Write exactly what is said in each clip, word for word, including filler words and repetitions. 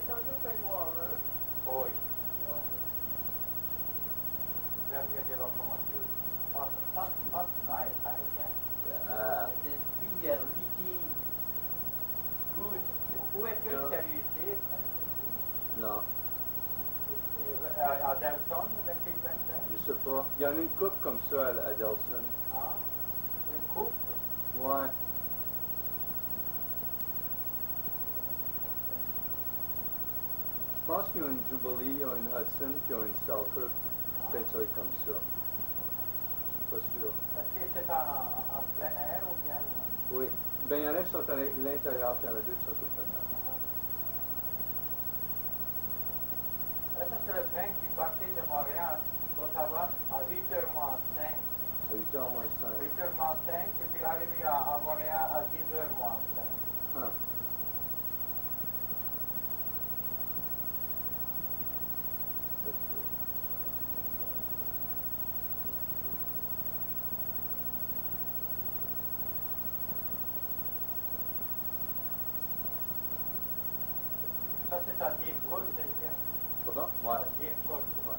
descendu au Pegwater. Foi. Lembra de locomotiva? Nossa, faz, faz mais, tá? Ah, C'est Finger Viking. Good. Où est-ce que ça lui était? non, À Delson, vingt-huit vingt-cinq? je sais pas. Il y en a une coupe comme ça à, à Delson. Ah, une coupe? Ouais. Je pense qu'ils ont une Jubilee, ils ont une Hudson, puis ils ont une Selkirk. Peut-être ça va être comme ça. Je suis pas sûr. Est-ce que c'est en, en plein air ou bien? Oui. Ben, il y en a qui sont à l'intérieur, puis il y en a deux qui sont au plein air. Ça, c'est le train qui partait de Montréal d'Ottawa à huit heures moins cinq. À huit heures moins cinq. huit heures moins cinq, et puis arrivé à, à Montréal à dix heures moins cinq. Ah. Ça, c'est à Deep Coast, c'est bien? Pardon? Ouais. À Deep Coast. Ouais.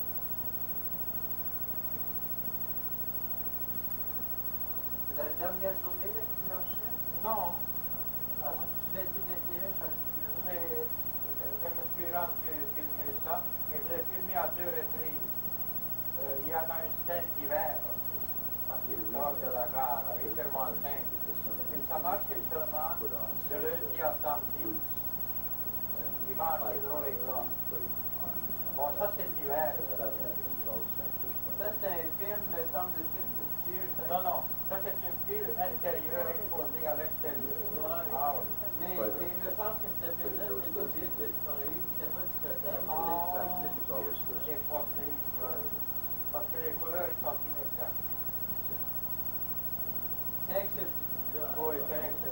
C'est la dernière journée là, qui marchait. Non. Ah, moi, je suis tout d'intérêt, je suis C'est- Je me suis rendu filmer ça, mais je l'ai filmé à deux reprises. Euh, il y en a une scène d'hiver aussi, quand il sort de la gare à huit heures moins cinq. Et ça marchait seulement de lundi à samedi. Dimanche, il ne roulait pas. Bon, ça c'est l'hiver. Ça, c'est un film, me semble-t-il, de tir. Non, non, ça c'est une file intérieure exposée à l'extérieur. Ah oui. Mais, mais il me semble que ce film-là, c'est le vide qu'on a eu, c'était pas du cottage. Ah, C'était c'est possible. Parce que les couleurs, ils sont inexactes. c'est excellent. Oui, c'est